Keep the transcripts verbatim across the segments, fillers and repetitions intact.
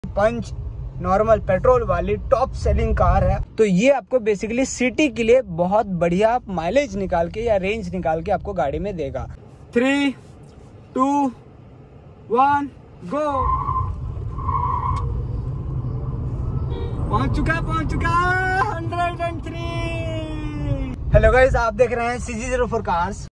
पंच normal petrol वाली top selling car है। तो ये आपको बेसिकली सिटी के लिए बहुत बढ़िया माइलेज निकाल के या रेंज निकाल के आपको गाड़ी में देगा। Three two one go. पहुंच चुका पहुंच चुका hundred and three. Hello guys, आप देख रहे हैं C G zero four cars.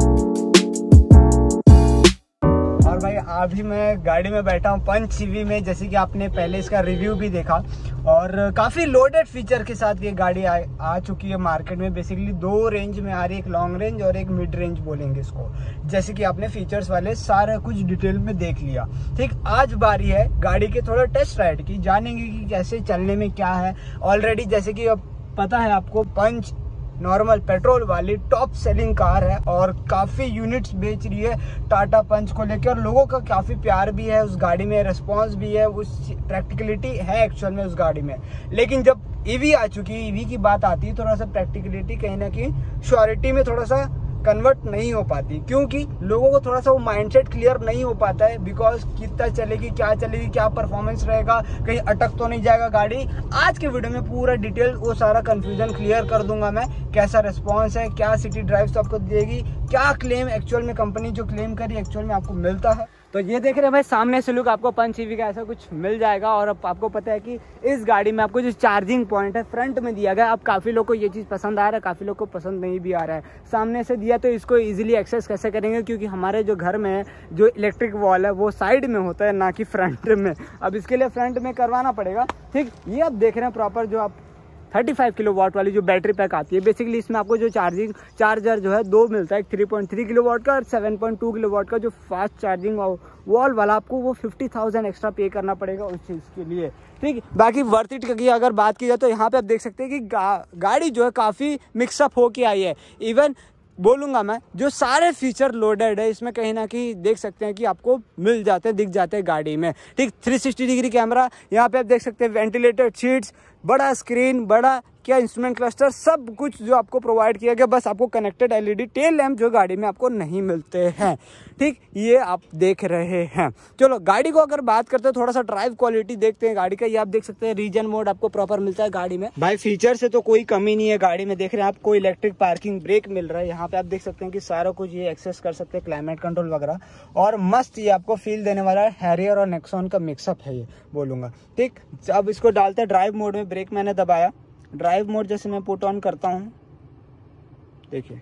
और भाई अभी मैं गाड़ी में बैठा हूँ पंच सीवी में, जैसे कि आपने पहले इसका रिव्यू भी देखा। और काफ़ी लोडेड फीचर के साथ ये गाड़ी आ, आ चुकी है मार्केट में। बेसिकली दो रेंज में आ रही है, एक लॉन्ग रेंज और एक मिड रेंज बोलेंगे इसको। जैसे कि आपने फीचर्स वाले सारा कुछ डिटेल में देख लिया। ठीक, आज बारी है गाड़ी के थोड़ा टेस्ट राइड की, जानेंगे कि कैसे चलने में क्या है। ऑलरेडी जैसे कि अब पता है आपको, पंच नॉर्मल पेट्रोल वाली टॉप सेलिंग कार है और काफ़ी यूनिट्स बेच रही है टाटा पंच को लेकर। और लोगों का काफ़ी प्यार भी है उस गाड़ी में, रिस्पांस भी है, उस प्रैक्टिकलिटी है एक्चुअल में उस गाड़ी में। लेकिन जब ईवी आ चुकी है, ईवी की बात आती है, थोड़ा सा प्रैक्टिकलिटी कहीं ना कहीं श्योरिटी में थोड़ा सा कन्वर्ट नहीं हो पाती, क्योंकि लोगों को थोड़ा सा वो माइंडसेट क्लियर नहीं हो पाता है। बिकॉज कितना चलेगी, क्या चलेगी, क्या परफॉर्मेंस रहेगा, कहीं अटक तो नहीं जाएगा गाड़ी। आज के वीडियो में पूरा डिटेल वो सारा कंफ्यूजन क्लियर कर दूंगा मैं। कैसा रिस्पॉन्स है, क्या सिटी ड्राइव आपको देगी, क्या क्लेम एक्चुअल में कंपनी जो क्लेम करी एक्चुअल में आपको मिलता है। तो ये देख रहे हैं भाई, सामने से लुक आपको पंच ईवी का ऐसा कुछ मिल जाएगा। और अब आपको पता है कि इस गाड़ी में आपको जो चार्जिंग पॉइंट है फ्रंट में दिया गया। अब काफ़ी लोग को ये चीज़ पसंद आ रहा है, काफ़ी लोग को पसंद नहीं भी आ रहा है। सामने से दिया तो इसको इजीली एक्सेस कैसे करेंगे, क्योंकि हमारे जो घर में जो इलेक्ट्रिक वॉल है वो साइड में होता है, ना कि फ्रंट में। अब इसके लिए फ्रंट में करवाना पड़ेगा। ठीक, ये आप देख रहे हैं प्रॉपर जो आप पैंतीस किलो वाट वाली जो बैटरी पैक आती है। बेसिकली इसमें आपको जो चार्जिंग चार्जर जो है दो मिलता है, एक three point three kilo watt का और seven point two kilo watt का जो फास्ट चार्जिंग वॉल वाला। आपको वो फिफ्टी थाउजेंड एक्स्ट्रा पे करना पड़ेगा उस चीज़ के लिए। ठीक, बाकी वर्थ इट की अगर बात की जाए तो यहाँ पे आप देख सकते हैं कि गा, गाड़ी जो है काफ़ी मिक्सअप होके आई है। इवन बोलूँगा मैं, जो सारे फीचर लोडेड है इसमें कहीं ना कहीं देख सकते हैं कि आपको मिल जाते हैं, दिख जाते हैं गाड़ी में। ठीक, थ्री सिक्सटी डिग्री कैमरा यहाँ पे आप देख सकते हैं, वेंटिलेटेड सीट्स, बड़ा स्क्रीन, बड़ा क्या इंस्ट्रूमेंट क्लस्टर, सब कुछ जो आपको प्रोवाइड किया गया। बस आपको कनेक्टेड एलईडी टेल लैंप जो गाड़ी में आपको नहीं मिलते हैं। ठीक, ये आप देख रहे हैं। चलो गाड़ी को अगर बात करते हैं, थोड़ा सा ड्राइव क्वालिटी देखते हैं गाड़ी का। ये आप देख सकते हैं रीजन मोड आपको प्रॉपर मिलता है गाड़ी में। भाई फीचर से तो कोई कमी नहीं है गाड़ी में। देख रहे हैं आपको इलेक्ट्रिक पार्किंग ब्रेक मिल रहा है। यहाँ पे आप देख सकते हैं कि सारा कुछ ये एक्सेस कर सकते हैं, क्लाइमेट कंट्रोल वगैरह। और मस्त ये आपको फील देने वाला है, हैरियर और नेक्सॉन का मिक्सअप है ये बोलूँगा। ठीक, अब इसको डालते हैं ड्राइव मोड में। ब्रेक मैंने दबाया, ड्राइव मोड जैसे मैं पुट ऑन करता हूं, देखिए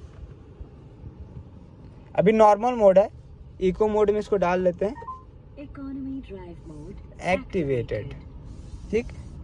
अभी नॉर्मल मोड है। इको मोड में इसको डाल लेते हैं, इकोनॉमी ड्राइव मोड एक्टिवेटेड। ठीक,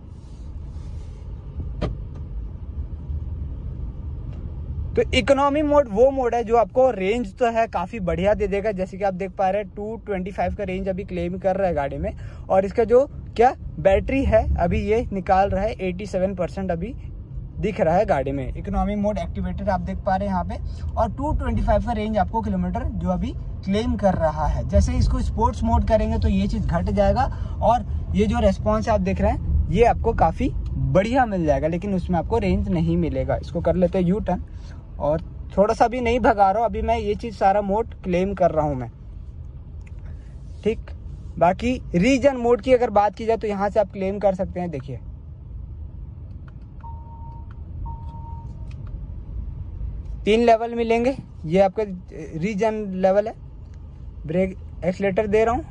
तो इकोनॉमी मोड वो मोड है जो आपको रेंज तो है काफ़ी बढ़िया दे देगा। जैसे कि आप देख पा रहे हैं टू ट्वेंटी फाइव का रेंज अभी क्लेम कर रहा है गाड़ी में। और इसका जो क्या बैटरी है अभी ये निकाल रहा है सत्तासी परसेंट अभी दिख रहा है गाड़ी में। इकोनॉमी मोड एक्टिवेटेड आप देख पा रहे हैं यहाँ पे। और टू ट्वेंटी फाइव का रेंज आपको किलोमीटर जो अभी क्लेम कर रहा है। जैसे इसको स्पोर्ट्स मोड करेंगे तो ये चीज़ घट जाएगा। और ये जो रेस्पॉन्स आप देख रहे हैं ये आपको काफ़ी बढ़िया मिल जाएगा, लेकिन उसमें आपको रेंज नहीं मिलेगा। इसको कर लेते हैं यू टर्न, और थोड़ा सा भी नहीं भगा रहा हूँ अभी मैं, ये चीज़ सारा मोड क्लेम कर रहा हूँ मैं। ठीक, बाकी रीजन मोड की अगर बात की जाए तो यहाँ से आप क्लेम कर सकते हैं। देखिए तीन लेवल मिलेंगे, ये आपका रीजन लेवल है। ब्रेक एक्सीलेटर दे रहा हूँ,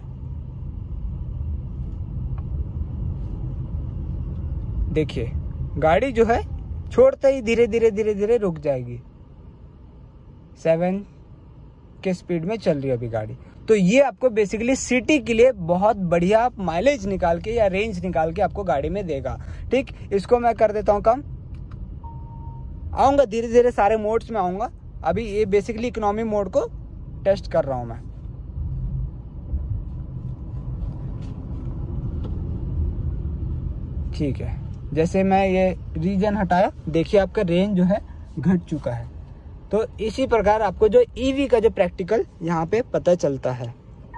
देखिए गाड़ी जो है छोड़ते ही धीरे धीरे धीरे धीरे रुक जाएगी। सेवन के स्पीड में चल रही है अभी गाड़ी। तो ये आपको बेसिकली सिटी के लिए बहुत बढ़िया माइलेज निकाल के या रेंज निकाल के आपको गाड़ी में देगा। ठीक, इसको मैं कर देता हूँ कम, आऊँगा धीरे धीरे सारे मोड्स में आऊँगा। अभी ये बेसिकली इकोनॉमी मोड को टेस्ट कर रहा हूँ मैं। ठीक है, जैसे मैं ये रीजन हटाया, देखिए आपका रेंज जो है घट चुका है। तो इसी प्रकार आपको जो ईवी का जो प्रैक्टिकल यहाँ पे पता चलता है।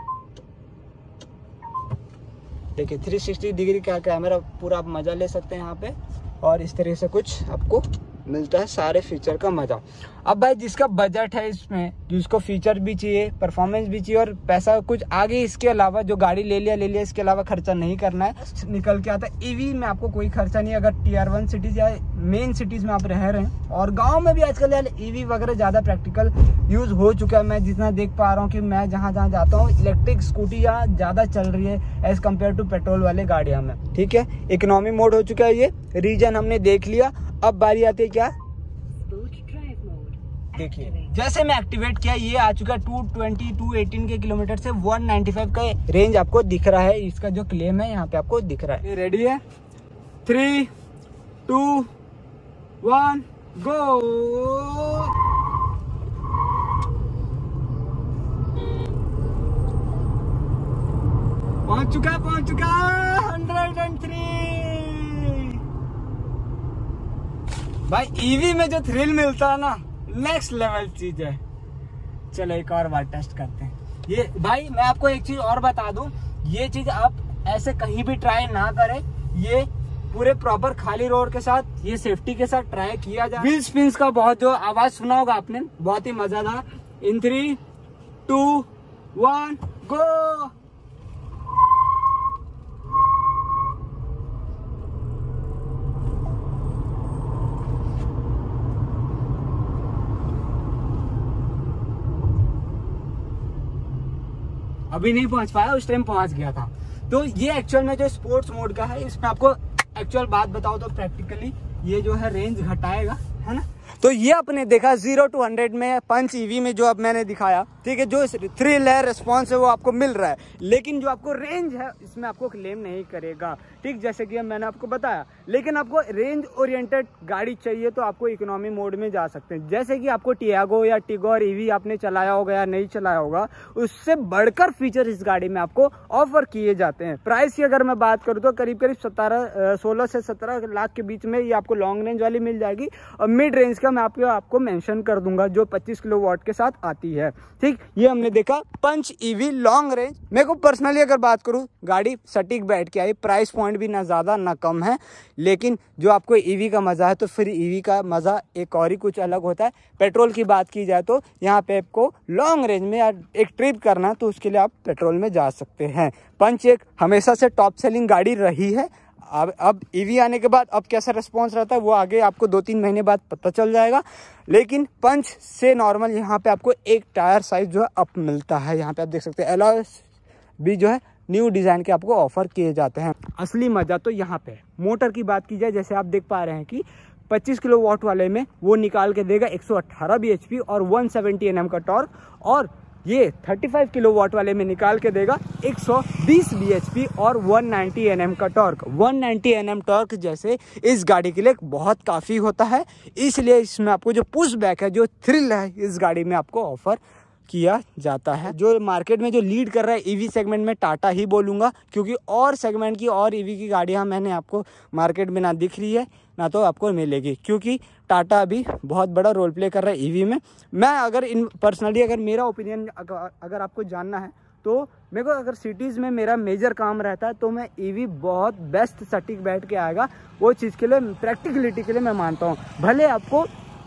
देखिए थ्री सिक्सटी डिग्री का कैमरा पूरा आप मजा ले सकते हैं यहाँ पे। और इस तरह से कुछ आपको मिलता है सारे फीचर का मजा। अब भाई जिसका बजट है इसमें, जिसको फीचर भी चाहिए, परफॉर्मेंस भी चाहिए और पैसा कुछ आगे इसके अलावा जो गाड़ी ले लिया ले लिया इसके अलावा खर्चा नहीं करना है, निकल के आता है ईवी में आपको कोई खर्चा नहीं। अगर टी आर वन सिटीज या मेन सिटीज में आप रह रहे हैं और गाँव में भी आजकल यार ईवी वगैरह ज़्यादा प्रैक्टिकल यूज हो चुका है। मैं जितना देख पा रहा हूँ कि मैं जहाँ जहाँ जाता हूँ इलेक्ट्रिक स्कूटी यहाँ ज़्यादा चल रही है एज कम्पेयर टू पेट्रोल वाले गाड़ियाँ में। ठीक है, इकोनॉमी मोड हो चुका है, ये रीजन हमने देख लिया। अब बारी आती है क्या, देखिए जैसे मैं एक्टिवेट किया ये आ चुका है टू ट्वेंटी टू एटीन के किलोमीटर से वन नाइन्टी फाइव का रेंज आपको दिख रहा है। इसका जो क्लेम है यहाँ पे आपको दिख रहा है। रेडी है, थ्री टू वन गो। पहुंच चुका है पहुंच चुका है हंड्रेड एंड थ्री। भाई ईवी में जो थ्रिल मिलता है ना, नेक्स्ट लेवल चीज है। चलो एक और बार टेस्ट करते हैं ये। भाई मैं आपको एक चीज और बता दूं, ये चीज आप ऐसे कहीं भी ट्राई ना करें, ये पूरे प्रॉपर खाली रोड के साथ ये सेफ्टी के साथ ट्राई किया जाए। व्हील स्पिन्स का बहुत जो आवाज सुना होगा आपने, बहुत ही मजेदार। In three two one go. अभी नहीं पहुंच पाया, उस टाइम पहुंच गया था। तो ये एक्चुअल में जो स्पोर्ट्स मोड का है, इसमें आपको एक्चुअल बात बताओ तो प्रैक्टिकली ये जो है रेंज घटाएगा, है ना। तो ये आपने देखा जीरो टू हंड्रेड में पंच ईवी में जो अब मैंने दिखाया, ठीक है, जो थ्रिल है रिस्पॉन्स है वो आपको मिल रहा है, लेकिन जो आपको रेंज है इसमें आपको क्लेम नहीं करेगा। ठीक, जैसे कि मैंने आपको बताया, लेकिन आपको रेंज ओरिएंटेड गाड़ी चाहिए तो आपको इकोनॉमी मोड में जा सकते हैं। जैसे कि आपको टियागो या टिगोर ईवी आपने चलाया होगा या नहीं चलाया होगा, उससे बढ़कर फीचर इस गाड़ी में आपको ऑफर किए जाते हैं। प्राइस की अगर मैं बात करूँ तो करीब करीब सतारह सोलह से सत्रह लाख के बीच में ये आपको लॉन्ग रेंज वाली मिल जाएगी, और मिड रेंज का मैं आपको आपको मेंशन कर दूंगा जो पच्चीस किलो वाट के साथ आती है। ठीक, ये हमने देखा पंच ईवी लॉन्ग रेंज। मेरे को पर्सनली अगर बात करूं, गाड़ी सटीक बैठ के आई, प्राइस पॉइंट भी ना ज्यादा ना कम है, लेकिन जो आपको ईवी का मजा है तो फिर ईवी का मजा एक और ही कुछ अलग होता है। पेट्रोल की बात की जाए तो यहाँ पे आपको लॉन्ग रेंज में या एक ट्रिप करना तो उसके लिए आप पेट्रोल में जा सकते हैं। पंच एक हमेशा से टॉप सेलिंग गाड़ी रही है। अब अब ईवी आने के बाद अब कैसा रिस्पॉन्स रहता है वो आगे आपको दो तीन महीने बाद पता चल जाएगा, लेकिन पंच से नॉर्मल यहाँ पे आपको एक टायर साइज जो है अप मिलता है। यहाँ पे आप देख सकते हैं एलॉयस भी जो है न्यू डिज़ाइन के आपको ऑफर किए जाते हैं। असली मजा तो यहाँ पे मोटर की बात की जाए, जैसे आप देख पा रहे हैं कि पच्चीस किलो वाट वाले में वो निकाल के देगा एक सौ अठारह बी एच पी और वन सेवेंटी एन एम का टॉर्क, और ये पैंतीस किलो वाट वाले में निकाल के देगा एक सौ बीस बी एच पी और एक सौ नब्बे एन एम का टॉर्क। एक सौ नब्बे एन एम टॉर्क जैसे इस गाड़ी के लिए बहुत काफ़ी होता है, इसलिए इसमें आपको जो पुश बैक है, जो थ्रिल है, इस गाड़ी में आपको ऑफर किया जाता है। जो मार्केट में जो लीड कर रहा है ईवी सेगमेंट में टाटा ही बोलूँगा, क्योंकि और सेगमेंट की और ईवी की गाड़ियाँ मैंने आपको मार्केट में ना दिख रही है ना तो आपको मिलेगी, क्योंकि टाटा अभी बहुत बड़ा रोल प्ले कर रहा है ईवी में। मैं अगर इन पर्सनली अगर मेरा ओपिनियन अगर, अगर आपको जानना है तो मेरे को अगर सिटीज़ में मेरा मेजर काम रहता है तो मैं ईवी बहुत बेस्ट सटीक बैठ के आएगा, वो चीज़ के लिए प्रैक्टिकलिटी के लिए मैं मानता हूँ। भले आपको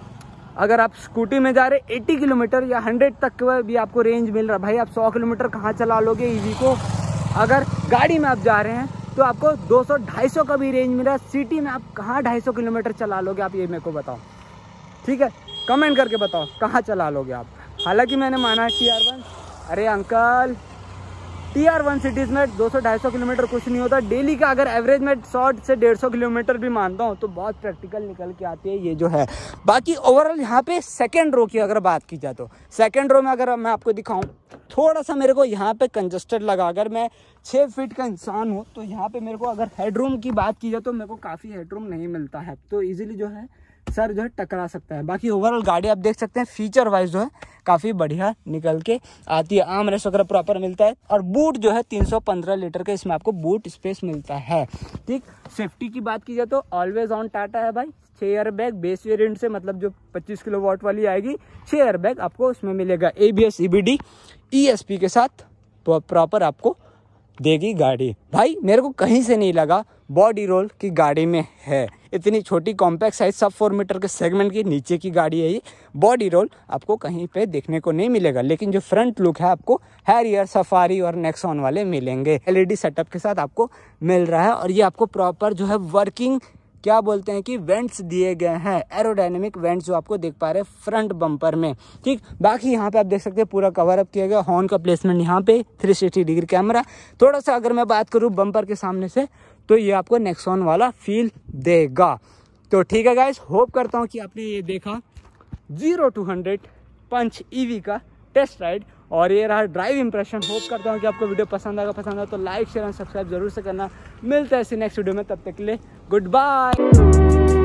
अगर आप स्कूटी में जा रहे अस्सी किलोमीटर या सौ तक भी आपको रेंज मिल रहा है, भाई आप सौ किलोमीटर कहाँ चला लोगे ईवी को। अगर गाड़ी में आप जा रहे हैं तो आपको दो सौ ढाई सौ का भी रेंज मिल रहा है, सिटी में आप कहाँ ढाई सौ किलोमीटर चला लोगे, आप ये मेरे को बताओ। ठीक है, कमेंट करके बताओ कहाँ चला लोगे आप। हालांकि मैंने माना है टी आर वन, अरे uncle T R one cities में दो सौ ढाई सौ किलोमीटर कुछ नहीं होता। डेली का अगर एवरेज में सौ से डेढ़ सौ किलोमीटर भी मानता हूँ तो बहुत प्रैक्टिकल निकल के आती है ये जो है। बाकी ओवरऑल यहाँ पे सेकेंड रो की अगर बात की जाए तो सेकेंड रो में अगर मैं आपको दिखाऊँ, थोड़ा सा मेरे को यहाँ पे कंजस्टेड लगा। अगर मैं छः फीट का इंसान हूँ तो यहाँ पे मेरे को अगर हेडरूम की बात की जाए तो मेरे को काफ़ी हेडरूम नहीं मिलता है, तो ईजिली जो है सर जो है टकरा सकता है। बाकी ओवरऑल गाड़ी आप देख सकते हैं फीचर वाइज जो है काफ़ी बढ़िया निकल के आती है। आर्म रेस्ट वगैरह प्रॉपर मिलता है, और बूट जो है तीन सौ पंद्रह लीटर का इसमें आपको बूट स्पेस मिलता है। ठीक, सेफ्टी की बात की जाए तो ऑलवेज ऑन टाटा है भाई। छः एयर बैग बेस वेरिएंट से, मतलब जो पच्चीस किलो वाट वाली आएगी, छः एयर बैग आपको उसमें मिलेगा। A B S, E B D, E S P के साथ प्रॉपर आपको देगी गाड़ी। भाई मेरे को कहीं से नहीं लगा बॉडी रोल की गाड़ी में है। इतनी छोटी कॉम्पैक्ट साइज सब फोर मीटर के सेगमेंट की नीचे की गाड़ी है ये, बॉडी रोल आपको कहीं पे देखने को नहीं मिलेगा। लेकिन जो फ्रंट लुक है आपको हैरियर, सफारी और नेक्सॉन वाले मिलेंगे। एलईडी सेटअप के साथ आपको मिल रहा है और ये आपको प्रॉपर जो है वर्किंग क्या बोलते हैं कि वेंट्स दिए गए हैं, एरोडायनेमिक वेंट्स जो आपको देख पा रहे हैं फ्रंट बम्पर में। ठीक, बाकी यहाँ पे आप देख सकते हैं पूरा कवर अप किया गया। हॉर्न का प्लेसमेंट यहाँ पे थ्री सिक्सटी डिग्री कैमरा। थोड़ा सा अगर मैं बात करूँ बम्पर के सामने से तो ये आपको नेक्सॉन वाला फील देगा। तो ठीक है गाइस, होप करता हूँ कि आपने ये देखा zero to hundred Punch EV का टेस्ट राइड और ये रहा ड्राइव इंप्रेशन। होप करता हूँ कि आपको वीडियो पसंद आएगा। पसंद आया तो लाइक शेयर और सब्सक्राइब जरूर से करना। मिलता है इसी नेक्स्ट वीडियो में, तब तक के लिए गुड बाय।